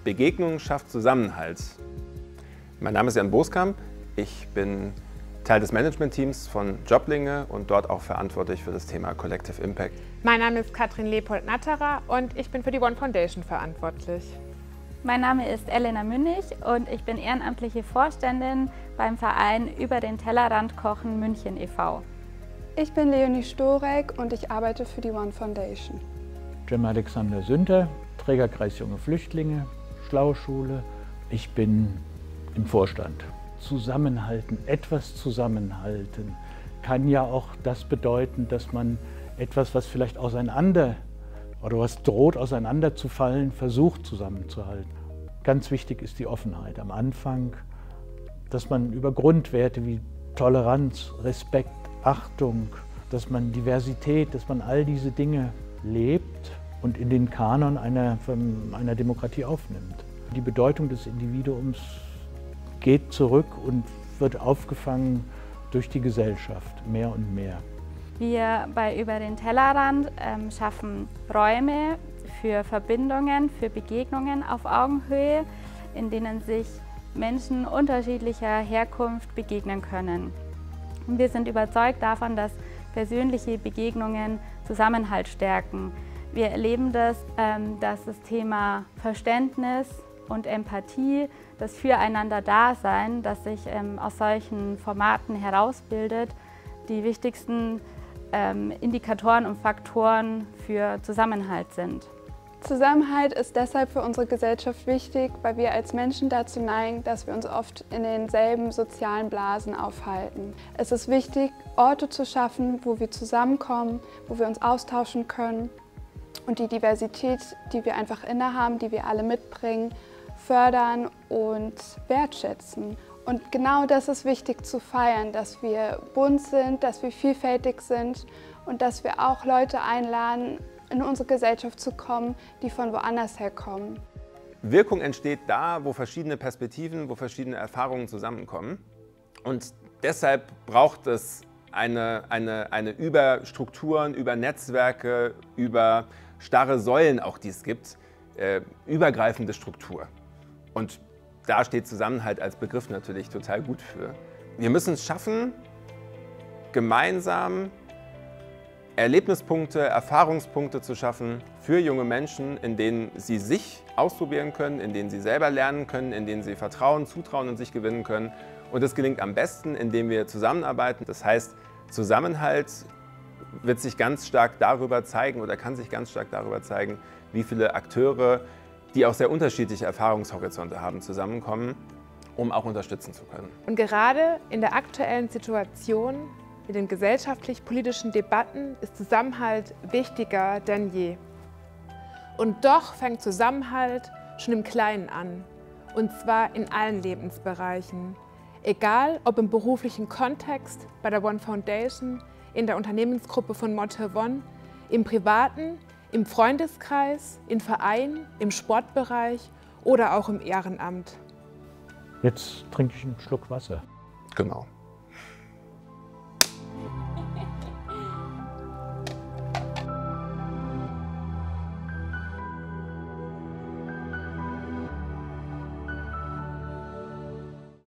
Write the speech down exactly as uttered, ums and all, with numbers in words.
Begegnung schafft Zusammenhalt. Mein Name ist Jan Boskamp. Ich bin Teil des Managementteams von Joblinge und dort auch verantwortlich für das Thema Collective Impact. Mein Name ist Katrin Leopold-Natterer und ich bin für die One Foundation verantwortlich. Mein Name ist Elena Münnig und ich bin ehrenamtliche Vorständin beim Verein Über den Tellerrand kochen München e V Ich bin Leonie Storek und ich arbeite für die One Foundation. Cem Alexander Sünter, Trägerkreis Junge Flüchtlinge, Schlauschule. Ich bin im Vorstand. Zusammenhalten, etwas zusammenhalten, kann ja auch das bedeuten, dass man etwas, was vielleicht auseinander oder was droht auseinanderzufallen, versucht zusammenzuhalten. Ganz wichtig ist die Offenheit am Anfang, dass man über Grundwerte wie Toleranz, Respekt, Achtung, dass man Diversität, dass man all diese Dinge lebt und in den Kanon einer, einer Demokratie aufnimmt. Die Bedeutung des Individuums geht zurück und wird aufgefangen durch die Gesellschaft, mehr und mehr. Wir bei Über den Tellerrand ähm, schaffen Räume für Verbindungen, für Begegnungen auf Augenhöhe, in denen sich Menschen unterschiedlicher Herkunft begegnen können. Und wir sind überzeugt davon, dass persönliche Begegnungen Zusammenhalt stärken. Wir erleben das, ähm, dass das Thema Verständnis und Empathie, das Füreinander-Dasein, das sich ähm, aus solchen Formaten herausbildet, die wichtigsten ähm, Indikatoren und Faktoren für Zusammenhalt sind. Zusammenhalt ist deshalb für unsere Gesellschaft wichtig, weil wir als Menschen dazu neigen, dass wir uns oft in denselben sozialen Blasen aufhalten. Es ist wichtig, Orte zu schaffen, wo wir zusammenkommen, wo wir uns austauschen können und die Diversität, die wir einfach innehaben, die wir alle mitbringen, fördern und wertschätzen. Und genau das ist wichtig zu feiern, dass wir bunt sind, dass wir vielfältig sind und dass wir auch Leute einladen, in unsere Gesellschaft zu kommen, die von woanders herkommen. Wirkung entsteht da, wo verschiedene Perspektiven, wo verschiedene Erfahrungen zusammenkommen. Und deshalb braucht es eine, eine, eine über Strukturen, über Netzwerke, über starre Säulen auch, die es gibt, äh, übergreifende Struktur. Und da steht Zusammenhalt als Begriff natürlich total gut für. Wir müssen es schaffen, gemeinsam Erlebnispunkte, Erfahrungspunkte zu schaffen für junge Menschen, in denen sie sich ausprobieren können, in denen sie selber lernen können, in denen sie Vertrauen, Zutrauen und sich gewinnen können. Und das gelingt am besten, indem wir zusammenarbeiten. Das heißt, Zusammenhalt wird sich ganz stark darüber zeigen oder kann sich ganz stark darüber zeigen, wie viele Akteure, die auch sehr unterschiedliche Erfahrungshorizonte haben, zusammenkommen, um auch unterstützen zu können. Und gerade in der aktuellen Situation, in den gesellschaftlich-politischen Debatten, ist Zusammenhalt wichtiger denn je. Und doch fängt Zusammenhalt schon im Kleinen an, und zwar in allen Lebensbereichen. Egal, ob im beruflichen Kontext, bei der One Foundation, in der Unternehmensgruppe von Motte One, im privaten, im Freundeskreis, im Verein, im Sportbereich oder auch im Ehrenamt. Jetzt trinke ich einen Schluck Wasser. Genau.